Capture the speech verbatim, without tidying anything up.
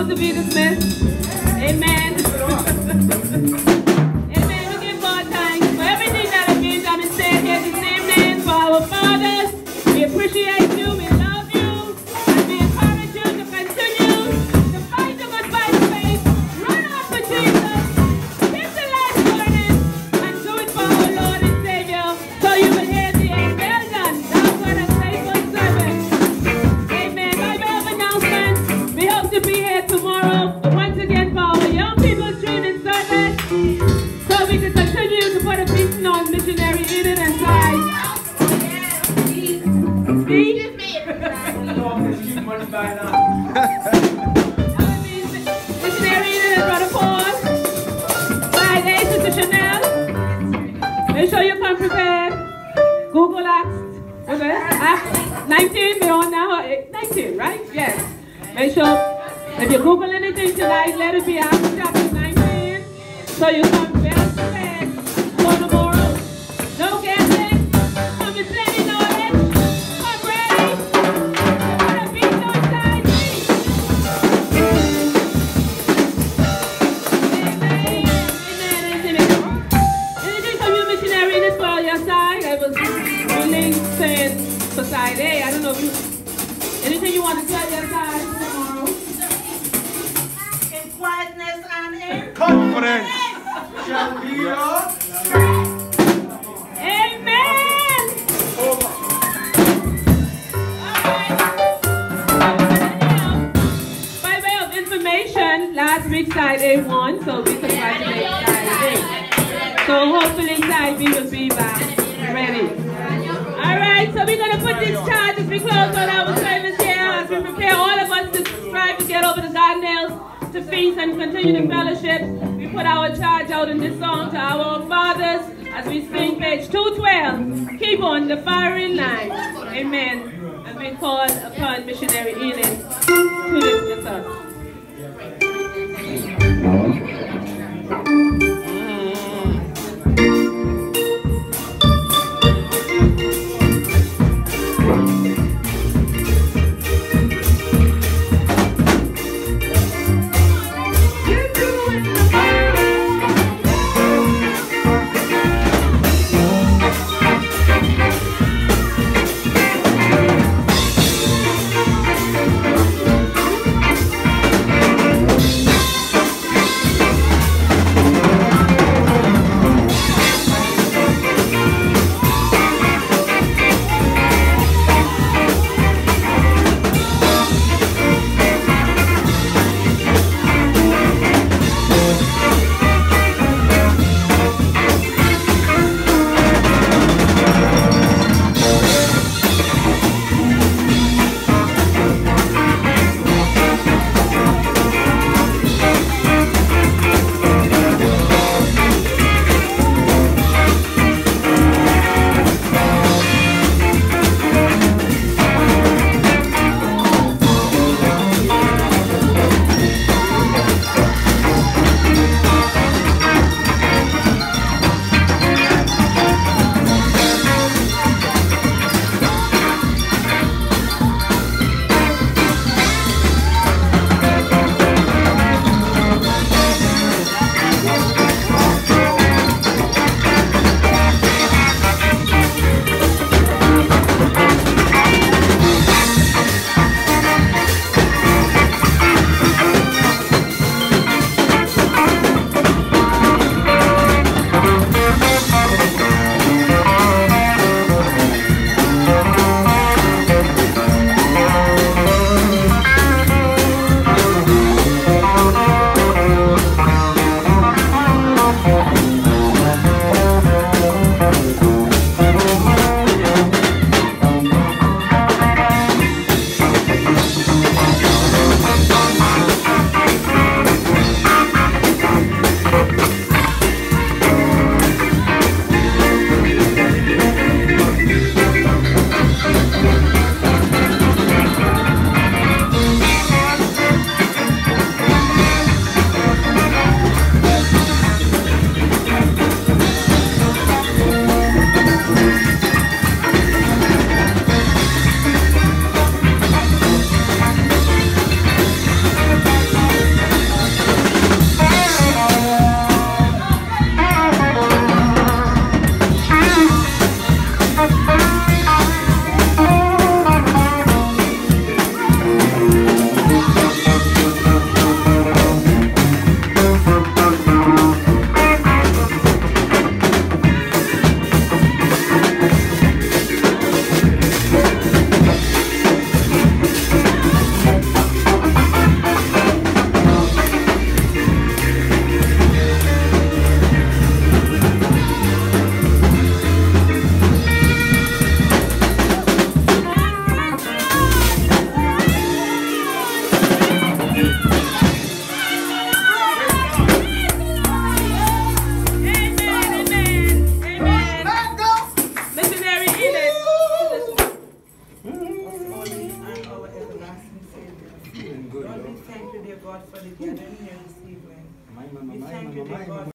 to be dismissed. Amen. Amen. We give God thanks for everything that has been done and said here this evening for our fathers. We appreciate you. We love you. And we encourage you to continue to fight the good fight of faith. Run after Jesus. Keep the light burning. And do it for our Lord and Savior. So you will hear the end. Well done. Thou good and faithful servant. Amen. By way of announcement, we hope to be here tomorrow once again for our young people's training service. So we can continue to put a beacon on missionary Eden and Side. See? Missionary Eden and Brother Paul. Friday, Sister Chanel. Make sure you come prepared. Google asked. Okay. Ask nineteen, we're on now. nineteen, right? Yes. Make sure if you Google anything tonight, let it be Acts chapter nineteen. So you come well prepared for tomorrow. No guessing. Come with plenty knowledge. Come ready. Put a beat on side me. Amen. Amen. Amen. Anything from you, missionary, in this for your side? I was really saying for side A. I don't know if you, anything you want to tell your side tomorrow? In quietness and in Confidence. shall be your Amen. By way of information, last week side A won, so we congratulate side A. So hopefully side B will be back ready. Alright, so we're going to put this charge as we close on our service here, as we prepare all of us to strive to get over the Gardnales, to feast and continue the fellowship. We put our charge out in this song to our fathers as we sing page two twelve. Keep on the firing line. Amen. And we call upon Missionary Eden to dismiss us. Thank you. God, for the gathering here this evening. My, my, my, We my, thank my, you, my, dear my, God,